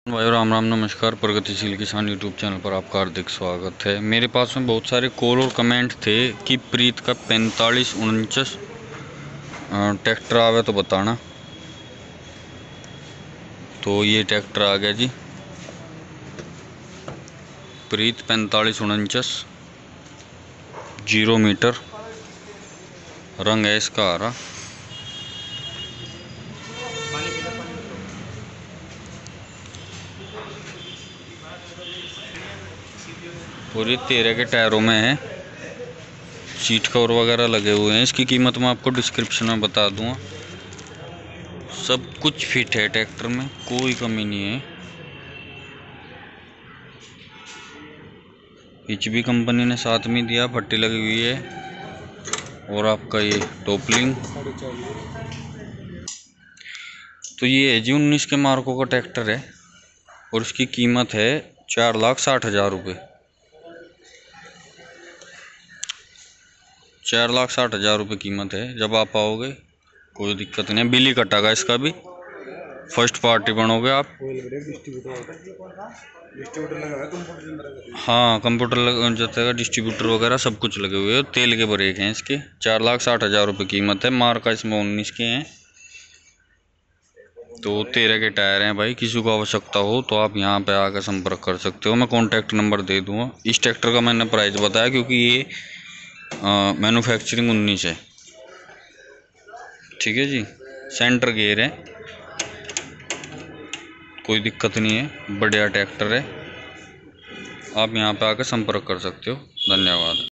भाई राम राम नमस्कार। प्रगतिशील किसान यूट्यूब चैनल पर आपका हार्दिक स्वागत है। मेरे पास में बहुत सारे कॉल और कमेंट थे कि प्रीत का 4549 ट्रैक्टर आवे तो बताना। तो ये ट्रैक्टर आ गया जी, प्रीत 4549 0 मीटर। रंग है इसका हरा। और ये 13 के टायरों में है। सीट कवर वगैरह लगे हुए हैं। इसकी कीमत मैं आपको डिस्क्रिप्शन में बता दूंगा। सब कुछ फिट है ट्रैक्टर में, कोई कमी नहीं है। हिच भी कंपनी ने साथ में दिया, पट्टी लगी हुई है। और आपका ये टॉपलिंग। तो ये है जी 19 के मार्को का ट्रैक्टर है और इसकी कीमत है 4,60,000 रुपये। 4,60,000 रुपये कीमत है। जब आप आओगे कोई दिक्कत नहीं है। बिल ही कटेगा इसका भी, फर्स्ट पार्टी बनोगे आप। हाँ, कंप्यूटर लग जाता है, डिस्ट्रीब्यूटर वगैरह सब कुछ लगे हुए हैं। तेल के ब्रेक हैं इसके। 4,60,000 रुपये कीमत है। मार्का इसमें 19 के हैं। तो 13 के टायर हैं भाई। किसी को आवश्यकता हो तो आप यहाँ पे आकर संपर्क कर सकते हो। मैं कॉन्टैक्ट नंबर दे दूँगा। इस ट्रैक्टर का मैंने प्राइस बताया क्योंकि ये मैन्युफैक्चरिंग 19 है। ठीक है जी। सेंटर गियर है, कोई दिक्कत नहीं है। बढ़िया ट्रैक्टर है। आप यहाँ पे आकर संपर्क कर सकते हो। धन्यवाद।